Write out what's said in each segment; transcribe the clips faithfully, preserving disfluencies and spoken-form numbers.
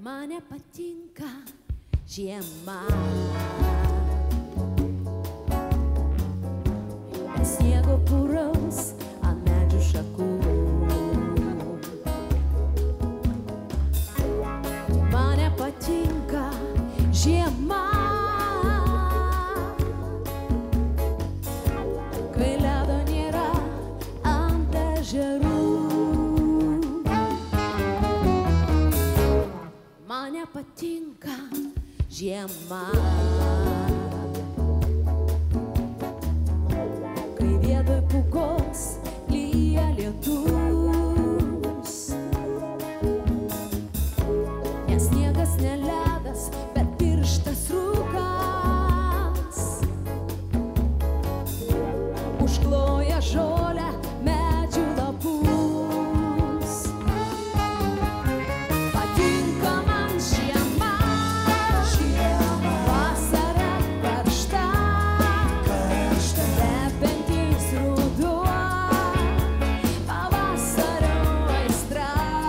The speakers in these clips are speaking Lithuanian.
mane patinka žiema. Sniego puraus ant medžių šakų. Mane patinka žiema, kai ledo nėra ant ežerų. Mane patinka žiema, kai vietoj pūgos lyja lietus. Nes sniegas ne ledas, bet tirštas rūkas. Užkloja žolę, medžių lapus. Patinka man žiema, vasara karšta, kvepiantis ruduo, pavasario aistra.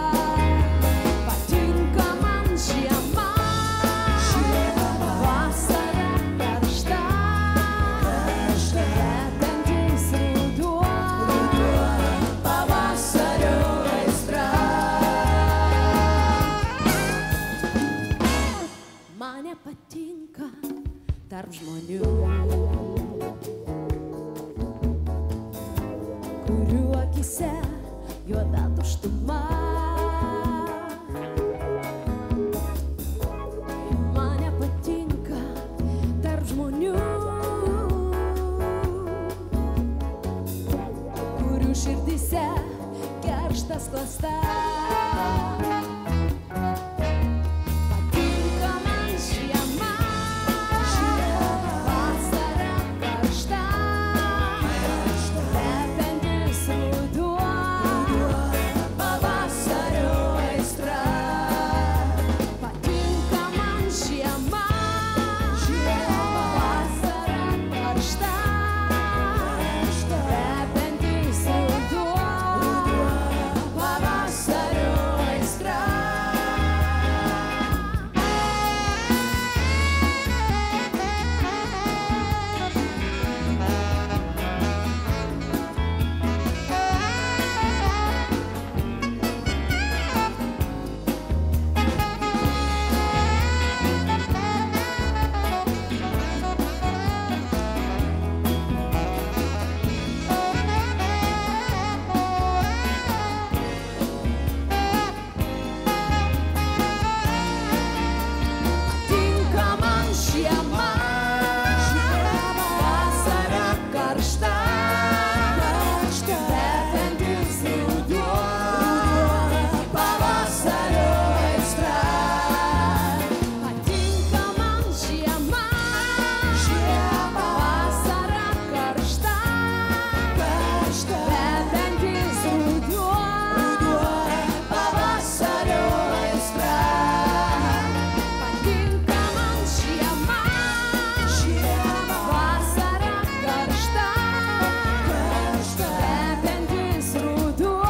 Patinka man žiema, vasara karšta, kvepiantis ruduo, pavasario aistra. Mane patinka tarp žmonių, kurių akise juoda tuštuma. Mane patinka tarp žmonių, kurių širdyse kerštas klasta. Patinka man žiema, vasara karšta, kvepiantis ruduo, pavasario aistra. Patinka man žiema, vasara karšta, kvepiantis ruduo, pavasario aistra. Patinka man žiema, vasara karšta, kvepiantis ruduo, pavasario aistra. Patinka man žiema, vasara karšta, kvepiantis ruduo, pavasario aistra. Patinka man žiema, vasara karšta, kvepiantis ruduo,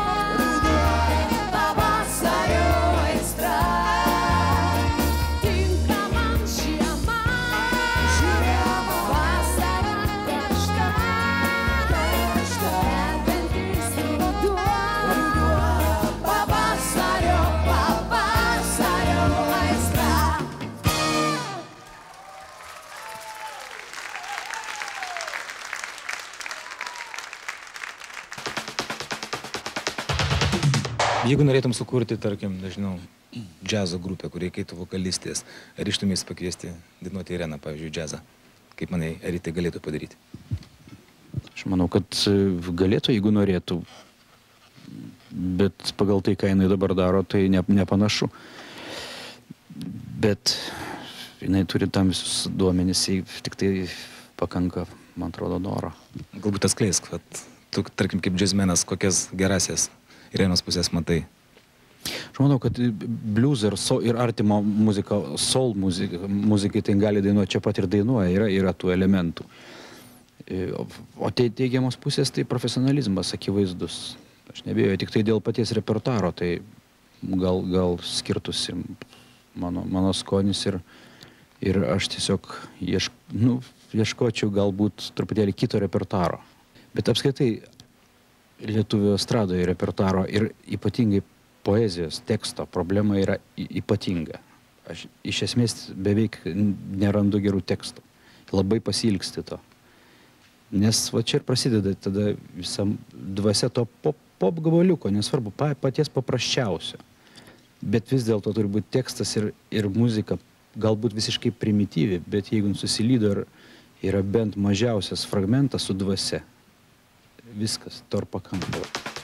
pavasario aistra. Tinka man žiema, vasara karšta, kvepiantis ruduo, pavasario, pavasario aistra. Jeigu norėtum sukurti, tarkim, nežinau, džiazo grupę, kur reikėtų vokalistės, ar ryžtumės pakviesti dainuoti Ireną, pavyzdžiui, džiazą? Kaip manai, ar tai galėtų padaryti? Aš manau, kad galėtų, jeigu norėtų. Bet pagal tai, ką jinai dabar daro, tai ne, nepanašu. Bet jinai turi tam visus duomenys, tik tai pakanka, man atrodo, noro. Galbūt atskleisk, kad tu, tarkim, kaip džiazmenas, kokias gerasias Irenos pusės matai? Aš manau, kad blues ir, so, ir artimo muzika, soul muzika, muzikai tai gali dainuoti čia pat ir dainuoja, yra, yra tų elementų. O tai teigiamos pusės tai profesionalizmas akivaizdus. Aš nebėjau, tik tai dėl paties repertuaro, tai gal, gal skirtusi mano, mano skonis ir, ir aš tiesiog iešk, nu, ieškočiau galbūt truputėlį kito repertuaro. Bet apskritai lietuvių estradoje repertuaro ir ypatingai poezijos teksto problema yra ypatinga. Aš iš esmės beveik nerandu gerų tekstų. Labai pasilgsti to. Nes va čia ir prasideda tada visam dvasia to pop, pop gabaliuko, nesvarbu, paties paprasčiausio. Bet vis dėlto turi būti tekstas ir, ir muzika galbūt visiškai primityvi, bet jeigu susilydo ir yra bent mažiausias fragmentas su dvasia, viskas, to ir pakanka.